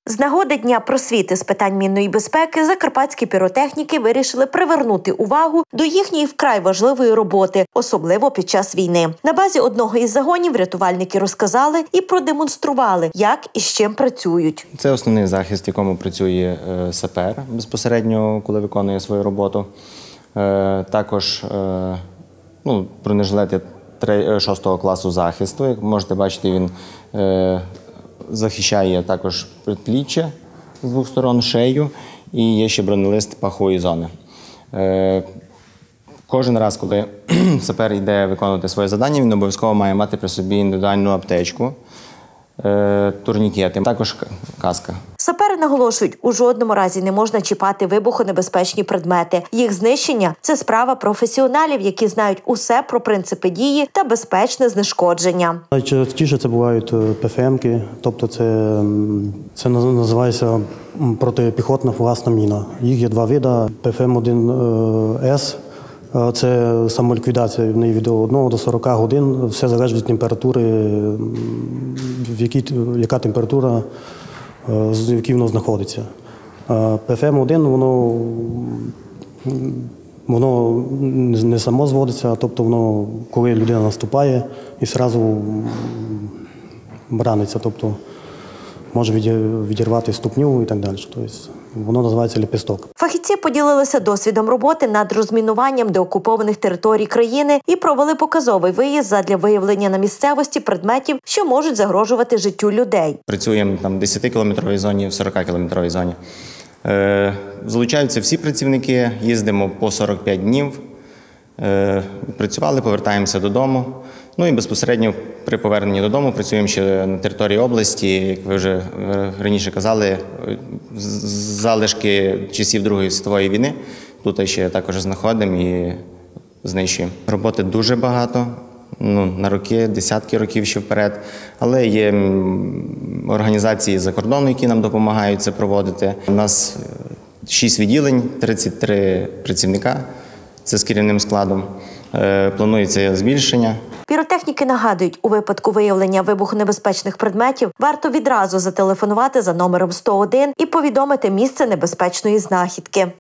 З нагоди Дня просвіти з питань мінної безпеки закарпатські піротехніки вирішили привернути увагу до їхньої вкрай важливої роботи, особливо під час війни. На базі одного із загонів рятувальники розказали і продемонстрували, як і з чим працюють. Це основний захист, в якому працює сапер безпосередньо, коли виконує свою роботу. Також бронежилет 6 класу захисту. Як можете бачити, він захищає також предпліччя з двох сторон, шею, і є ще бронелист пахової зони. Кожен раз, коли сапер йде виконувати своє завдання, він обов'язково має мати при собі індивідуальну аптечку, турнікети, також каска. Сапери наголошують, у жодному разі не можна чіпати вибухонебезпечні предмети. Їх знищення – це справа професіоналів, які знають усе про принципи дії та безпечне знешкодження. Найчастіше це бувають ПФМ-ки, тобто це називається протипіхотна фугасна міна. Їх є два види. ПФМ-1С – це самоліквідація, в неї від 1 до 40 годин, все залежить від температури, яка температура, в якій воно знаходиться. ПФМ-1, воно не само зводиться, тобто воно, коли людина наступає і одразу браниться, тобто може відірвати ступню і так далі. Тобто воно називається ліпісток. Фахівці поділилися досвідом роботи над розмінуванням деокупованих територій країни і провели показовий виїзд задля виявлення на місцевості предметів, що можуть загрожувати життю людей. Працюємо в 10-кілометровій зоні, в 40-кілометровій зоні. Залучаються всі працівники, їздимо по 45 днів, працювали, повертаємося додому. Ну і безпосередньо при поверненні додому працюємо ще на території області, як ви вже раніше казали, залишки часів Другої світової війни. Тут ще також знаходимо і знищуємо. Роботи дуже багато, на роки, десятки років ще вперед. Але є організації за кордону, які нам допомагають це проводити. У нас 6 відділень, 33 працівника, це з керівним складом. Планується збільшення. Піротехніки нагадують, у випадку виявлення вибухонебезпечних предметів варто відразу зателефонувати за номером 101 і повідомити місце небезпечної знахідки.